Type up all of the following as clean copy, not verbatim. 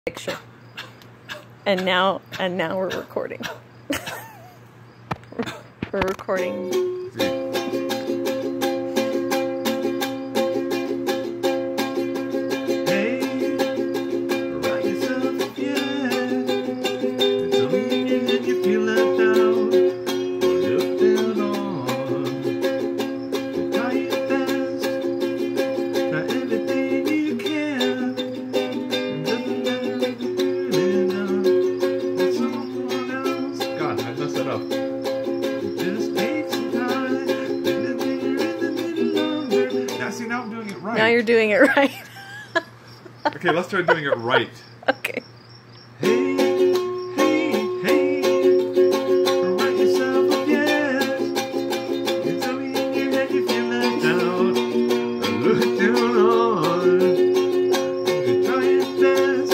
picture. And now we're recording. We're recording. See, now I'm doing it right. Now you're doing it right. Okay, let's try doing it right. Okay. Hey, hey, hey, write yourself a yes. You tell me in your head you feel left out. Look down on. You try your best.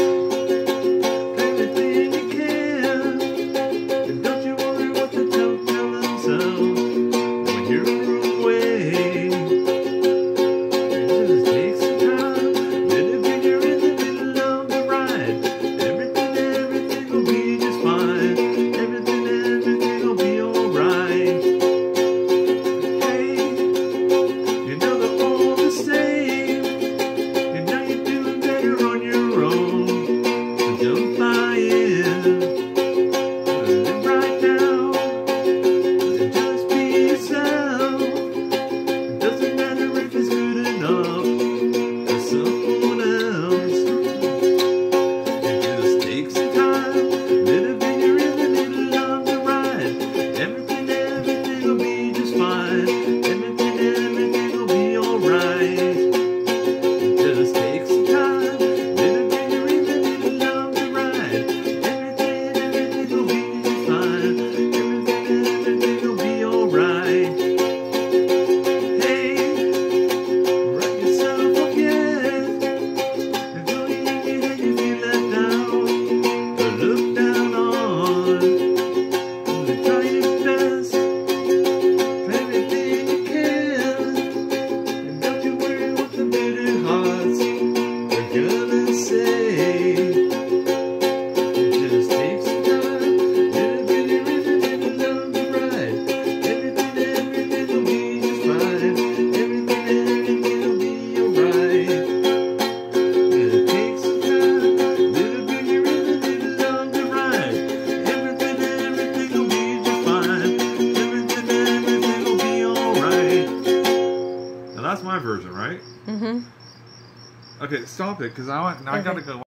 Everything you can. And don't you worry what the toad tell themselves when you're away. That's my version, right? Mm-hmm. Okay, stop it, because I gotta go.